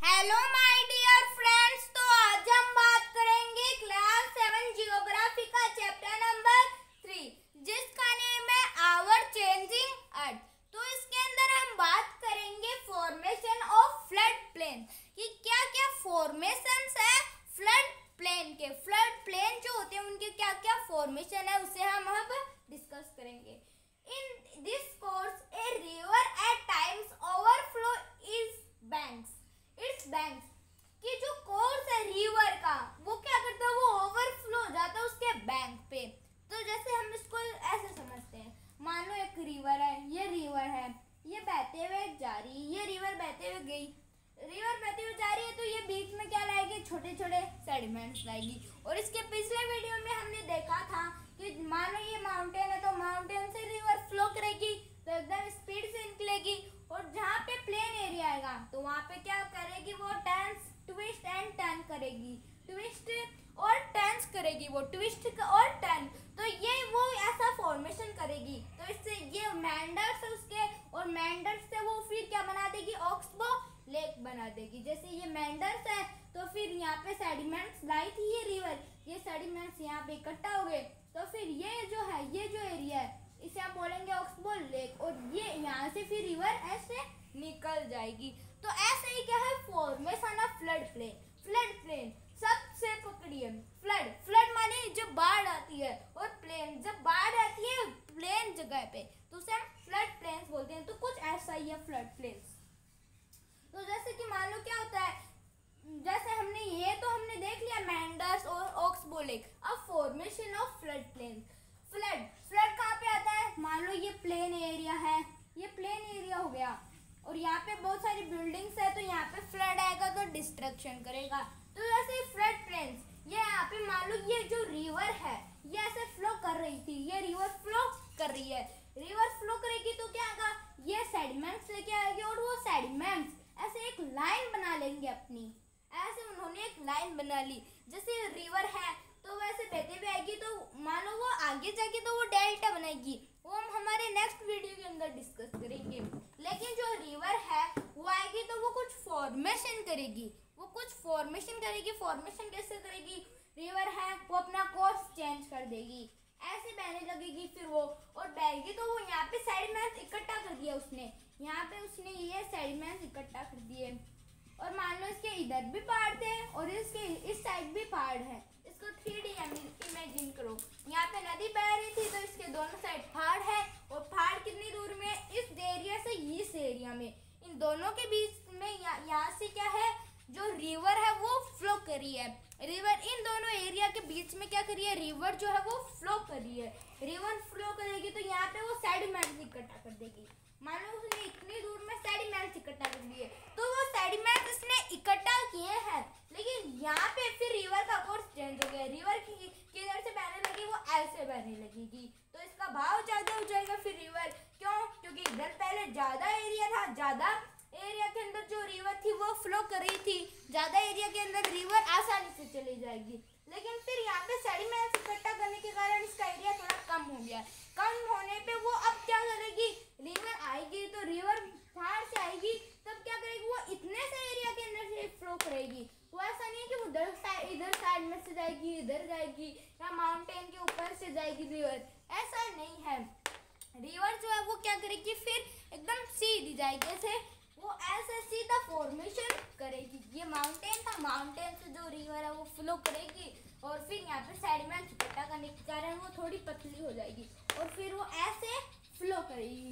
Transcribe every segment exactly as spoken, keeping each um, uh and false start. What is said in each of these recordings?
Hello my dear friends. तो आज हम बात करेंगे क्लास सेवन जियोग्राफी का चैप्टर नंबर थ्री, जिसका नेम है आवर चेंजिंग अर्थ। तो इसके अंदर हम बात करेंगे फॉर्मेशन ऑफ फ्लड प्लेन, कि क्या क्या फॉर्मेशंस है फ्लड प्लेन के। फ्लड प्लेन जो होते हैं उनके क्या क्या फॉर्मेशन है उसे हम अब डिस्कस करेंगे। In this course a river at times overflow is banks its banks कि जो कोर्स है रिवर का वो क्या करता है, वो ओवरफ्लो हो जाता है उसके बैंक पे। तो जैसे हम इसको ऐसे समझते हैं, मान लो एक रिवर है, ये रिवर है, ये बहते हुए जा रही है, ये रिवर बहते हुए गई, रिवर बहते हुए जा रही है, तो ये बीच में क्या लाएगी, छोटे छोटे सेडिमेंट्स लाएगी। और इसके पिछले वीडियो में हमने देखा था कि मान लो ये माउंटेन है, तो माउंटेन से रिवर फ्लो करेगी तो एकदम स्पीड से निकलेगी, और जहाँ पे प्लेन एरिया आएगा तो वहाँ पे क्या करेगी, वो टर्न्स ट्विस्ट एंड टर्न करेगी, ट्विस्ट और टर्न्स करेगी, वो ट्विस्ट और टर्न। तो ये वो ऐसा फॉर्मेशन करेगी, तो इससे ये मेंडर्स है उसके, और मेंडर्स से वो फिर क्या बना देगी, ऑक्सबो लेक बना देगी। जैसे ये मेंडर्स है तो फिर यहाँ पे सेडिमेंट्स लाई थी ये रिवर, ये सेडिमेंट्स यहाँ पे इकट्ठा हो गए, तो फिर ये जो है, ये जो एरिया है इसे आप बोलेंगे ऑक्सबो लेक, और ये यहाँ से फिर रिवर ऐसे निकल जाएगी। तो ऐसे ही क्या है formation of flood plain. Flood plain सबसे पकड़िए, फ्लड फ्लड माने जब बाढ़ आती है, और प्लेन जब बाढ़ आती है प्लेन जगह पे तो उसे हम फ्लड प्लेन्स बोलते हैं। तो कुछ ऐसा ही है फ्लड प्लेन्स। तो जैसे कि मान लो क्या होता है, जैसे हमने ये तो हमने देख लिया मेंडर्स और ऑक्सबो लेक। अब formation of flood plain. Flood flood कहाँ पे आता है, मान लो ये प्लेन एरिया है, ये प्लेन एरिया हो गया, और यहाँ पे बहुत सारी बिल्डिंग्स है, तो यहाँ पे फ्लड आएगा तो डिस्ट्रक्शन करेगा। तो जैसे फ्लड प्लेन्स, ये यहाँ पे मान लो ये जो रिवर है ये ऐसे फ्लो कर रही थी, ये रिवर फ्लो कर रही है, रिवर फ्लो करेगी तो क्या होगा, ये सेडिमेंट्स लेके आएगी, और वो सेडिमेंट्स ऐसे एक लाइन बना लेंगे अपनी। ऐसे उन्होंने एक लाइन बना ली, जैसे रिवर है तो वैसे बहते हुए आएगी, तो मानो वो आगे जाके तो वो डेल्टा बनाएगी, वो हम हमारे नेक्स्ट वीडियो के अंदर डिस्कस करेंगे। लेकिन जो रिवर है वो आएगी तो वो कुछ फॉर्मेशन करेगी, वो कुछ फॉर्मेशन करेगी। फॉर्मेशन कैसे करेगी, रिवर है वो अपना कोर्स चेंज कर देगी, ऐसे बहने लगेगी, फिर वो और बहेगी तो वो यहाँ पे सेडिमेंट्स इकट्ठा कर दिया उसने, यहाँ पे उसने ये सेडिमेंट्स इकट्ठा कर दिए। और मान लो इसके इधर भी पहाड़ थे और इसके इस साइड भी पहाड़ है, इसको थ्री डी इमेजिन करो। यहाँ पे नदी बह रही थी तो इसके दोनों साइड पहाड़ है, और पहाड़ कितनी दूर में, इस एरिया से इस एरिया में, इन दोनों के बीच में यहाँ यहाँ से क्या है, जो रिवर है वो फ्लो कर रही है। रिवर इन दोनों एरिया के बीच में क्या करिए, रिवर जो है वो फ्लो कर रही है। रिवर फ्लो करेगी तो यहाँ पे वो सेडिमेंट्स इकट्ठा कर देगी। मान लो उसने इतनी दूर में सेडिमेंट्स इकट्ठा कर लिए, तो वो सेडिमेंट्स इसने इकट्ठा किए हैं, लेकिन यहाँ पे फिर रिवर का कोर्स चेंज हो गया, रिवर की किधर से बहने लगी, वो ऐसे बहने लगेगी, तो इसका भाव ज्यादा हो जाएगा फिर रिवर। क्यों, क्योंकि इधर पहले ज्यादा एरिया था, ज्यादा एरिया के अंदर जो रिवर थी वो फ्लो कर रही थी, ज्यादा एरिया के अंदर रिवर आसानी से चली जाएगी। लेकिन फिर यहाँ पे सेडिमेंट्स इकट्ठा करने के कारण इसका एरिया थोड़ा कम हो गया। कम होने पे वो अब क्या करेगी, रिवर आएगी तो रिवर बाहर से आएगी, तब क्या करेगी, वो इतने से एरिया के अंदर से फ्लो करेगी। वो ऐसा नहीं है कि वो इधर साइड इधर साइड में से जाएगी, इधर जाएगी, या माउंटेन के ऊपर से जाएगी रिवर, ऐसा नहीं है। रिवर जो है वो क्या करेगी, फिर एकदम सीधी जाएगी, ऐसे वो ऐसे सीधा फॉर्मेशन करेगी। ये माउंटेन था, माउंटेन से जो रिवर है वो फ्लो करेगी, और फिर यहाँ पे सेडिमेंट्स इकट्ठा करने के कारण वो थोड़ी पतली हो जाएगी, और फिर वो ऐसे फ्लो करेगी।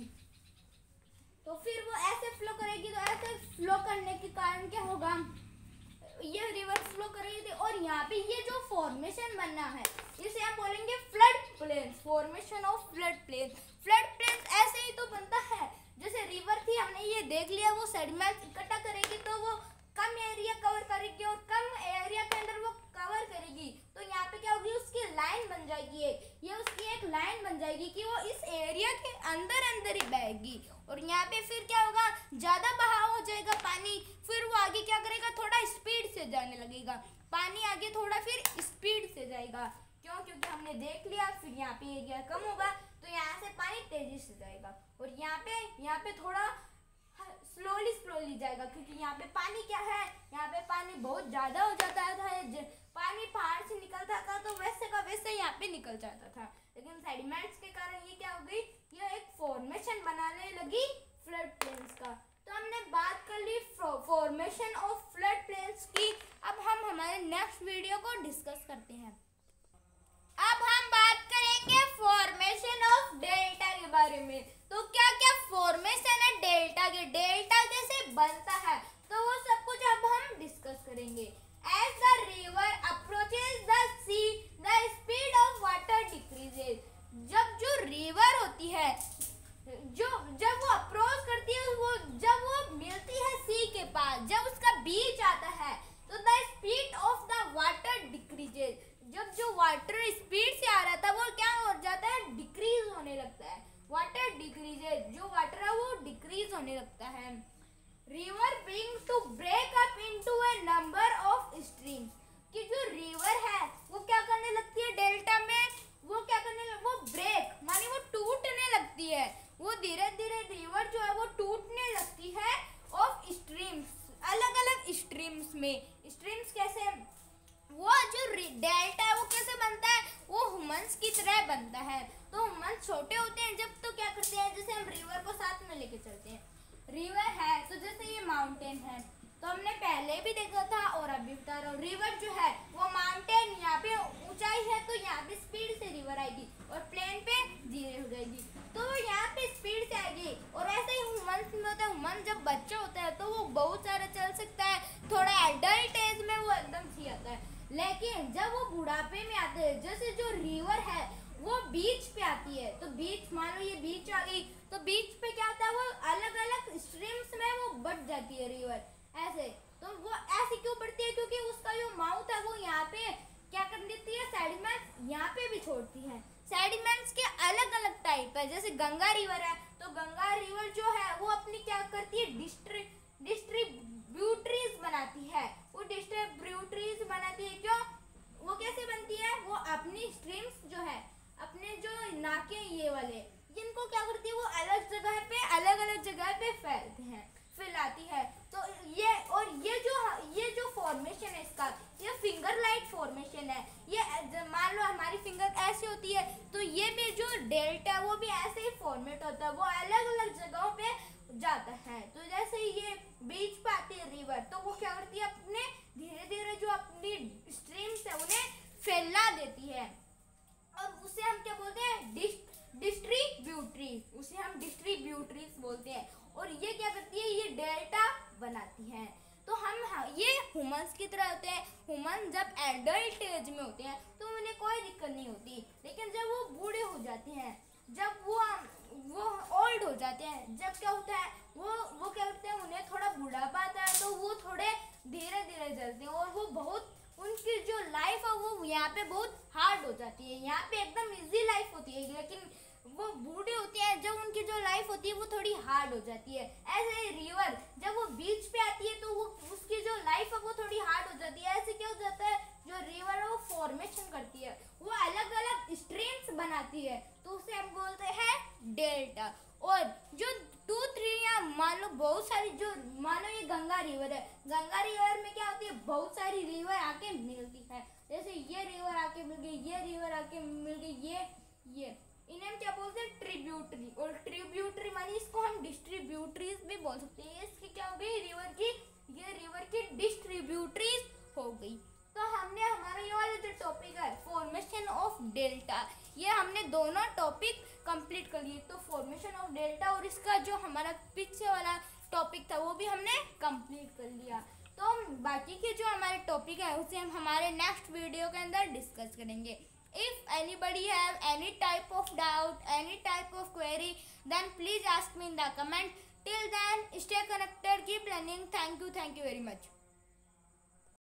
तो फिर वो ऐसे फ्लो करेगी, तो ऐसे फ्लो करने के कारण क्या होगा, ये रिवर फ्लो कर रही थी, और यहाँ पे ये जो फॉर्मेशन बनना है इसे हम बोलेंगे flood plains. Formation of flood plain. Flood plains ऐसे ही तो बनता है, जैसे रिवर थी हमने ये देख लिया, वो सेडिमेंट्स इकट्ठा करेगी तो वो कम एरिया कवर करेगी, और कम एरिया के अंदर वो कवर करेगी, तो यहाँ पे क्या होगी, उसकी लाइन बन जाएगी एक, ये उसकी एक लाइन बन जाएगी कि वो इस एरिया के अंदर अंदर ही बहेगी। और यहाँ पे फिर क्या होगा, ज्यादा बहाव हो जाएगा पानी, फिर वो आगे क्या करेगा, थोड़ा स्पीड से जाने लगेगा, पानी आगे थोड़ा फिर स्पीड से जाएगा। क्यों, क्योंकि हमने देख लिया, फिर यहाँ पे एरिया कम होगा तो यहाँ से पानी तेजी से जाएगा, और यहाँ पे यहाँ पे थोड़ा स्लोली स्लोली जाएगा, क्योंकि यहाँ पे पानी क्या है, बहुत ज़्यादा हो जाता था, पानी पहाड़ से निकलता था तो वैसे का वैसे यहाँ पे निकल जाता था। लेकिन सेडिमेंट्स के कारण ये क्या हो गई, ये एक फॉर्मेशन बनाने लगी फ्लड प्लेन्स का। तो हमने बात कर ली फॉर्मेशन ऑफ फ्लड प्लेन्स की। अब हम हमारे नेक्स्ट वीडियो को डिस्कस करते हैं। अब हम बात करेंगे फॉर्मेशन ऑफ डेल्टा के बारे में। तो क्या क्या फॉर्मेशन है डेल्टा के, डेल्टा कैसे बनता है, तो वो सब कुछ अब हम डिस्कस करेंगे। As the river approaches the sea, the speed of water decreases. जब जो रिवर होती है, जो जब वो अप्रोच करती है, वो जब वो मिलती है सी के पास, जब उसका बीच आता है, तो the speed of the water decreases. जब जो वाटर स्पीड से आ रहा था वो क्या हो जाता है, डिक्रीज होने लगता है। वाटर डिक्रीजेज, जो वाटर है वो डिक्रीज होने लगता है। River being to break up into a number of streams, कि जो रिवर है वो क्या करने लगती है डेल्टा में, वो क्या करने लग, वो ब्रेक मानी वो टूटने लगती है। वो धीरे धीरे रिवर जो है वो टूटने लगती है ऑफ स्ट्रीम्स, अलग अलग स्ट्रीम्स में। स्ट्रीम्स कैसे, वो जो डेल्टा है वो कैसे बनता है, वो ह्यूमंस की तरह बनता है। तो ह्यूमंस छोटे होते हैं जब, तो क्या करते हैं, जैसे हम रिवर को साथ में लेके चलते हैं। रिवर है तो जैसे ये माउंटेन है, तो हमने पहले भी देखा था और अभी बता रहा हूँ। रिवर जो है वो माउंटेन, यहाँ पे ऊंचाई है तो यहाँ पे स्पीड से रिवर आएगी और प्लेन पे धीरे हो जाएगी, तो यहाँ पे स्पीड से आएगी। और ऐसे ही ह्यूमंस में होता है, ह्यूमन जब बच्चा होता है तो वो बहुत सारा चल सकता है, थोड़ा एडल्ट एज में वो एकदम ठीक आता है। लेकिन जब वो बुढ़ापे में आते हैं, जैसे जो रिवर है वो बीच पे आती है, तो बीच मान लो ये बीच आ गई, तो बीच पे क्या होता है, वो अलग अलग स्ट्रीम्स में वो बढ़ जाती है रिवर ऐसे। तो वो ऐसे क्यों बढ़ती है, क्योंकि उसका जो माउथ है वो यहाँ पे क्या कर देती है, सेडिमेंट्स यहाँ पे भी छोड़ती है। सेडिमेंट्स के अलग अलग टाइप है, जैसे गंगा रिवर है, तो गंगा रिवर जो है वो अपनी क्या करती है, डिस्ट्री डिस्ट्रीब्यूटरीज बनाती है। वो डिस्ट्रीब्यूटरीज बनाती है, क्यों, वो कैसे बनती है, वो अपनी स्ट्रीम्स जो है, अपने जो नाके ये वाले, जिनको क्या करती है, वो अलग जगह पे अलग अलग जगह पे फैलते हैं, फैलाती है। तो ये और ये जो ये जो फॉर्मेशन है इसका, ये फिंगर लाइक फॉर्मेशन है। ये मान लो हमारी फिंगर ऐसी होती है, तो ये भी जो डेल्टा वो भी ऐसे ही फॉर्मेट होता है, वो अलग अलग जगहों पे जाता है। तो जैसे ये बीच पे आती है रिवर, तो वो क्या करती है, अपने धीरे धीरे जो अपनी स्ट्रीम्स है उन्हें फैला देती है, और उसे हम क्या बोलते हैं, डिस्ट्रीब्यूटरीज, उसे हम डिस्ट्रीब्यूटरीज बोलते हैं। और ये क्या करती है, ये डेल्टा बनाती है। तो हम ये ह्यूमंस की तरह होते हैं। ह्यूमन जब एडल्ट एज में होते हैं तो उन्हें कोई दिक्कत नहीं होती, लेकिन जब वो बूढ़े हो जाते हैं, जब वो वो ओल्ड हो जाते हैं, जब क्या होता है, वो वो क्या करते हैं, उन्हें थोड़ा बुढ़ापा आता है, तो वो थोड़े धीरे धीरे चलते हैं, और वो बहुत उनकी जो लाइफ है वो यहाँ पे बहुत हार्ड हो जाती है। यहाँ पे एकदम इजी लाइफ होती है, लेकिन वो बूढ़े होते हैं जब उनकी जो लाइफ होती है वो थोड़ी हार्ड हो जाती है। ऐसे रिवर जब वो बीच पे आती है तो वो उसकी जो लाइफ है वो थोड़ी हार्ड हो जाती है। ऐसे क्या हो जाता है, जो रिवर है वो फॉर्मेशन करती है, वो अलग अलग स्ट्रीम्स बनाती है, तो उसे हम बोलते हैं डेल्टा। और जो टू थ्री या मान लो बहुत सारी, जो मानो ये गंगा रिवर है, गंगा रिवर में क्या होती है, बहुत सारी रिवर आके मिलती है। जैसे ये रिवर आके मिल गई, ये रिवर आके मिल गई, ये ये इन्हें हम क्या बोलते हैं, ट्रिब्यूटरी। और ट्रिब्यूटरी मानी इसको हम डिस्ट्रीब्यूटरीज भी बोल सकते हैं। इसकी क्या हो गई, रिवर की, ये रिवर की डिस्ट्रीब्यूटरीज हो गई। तो हमने हमारा ये वाला जो टॉपिक है फॉर्मेशन ऑफ डेल्टा, ये हमने दोनों टॉपिक कंप्लीट कर लिए। तो फॉर्मेशन ऑफ डेल्टा और इसका जो हमारा पीछे वाला टॉपिक था वो भी हमने कंप्लीट कर लिया। तो बाकी के जो हमारे टॉपिक है उसे हम हमारे नेक्स्ट वीडियो के अंदर डिस्कस करेंगे। If anybody have any type of doubt, any type of query, then please ask me in the comment. Till then, stay connected, keep learning. Thank you, thank you very much.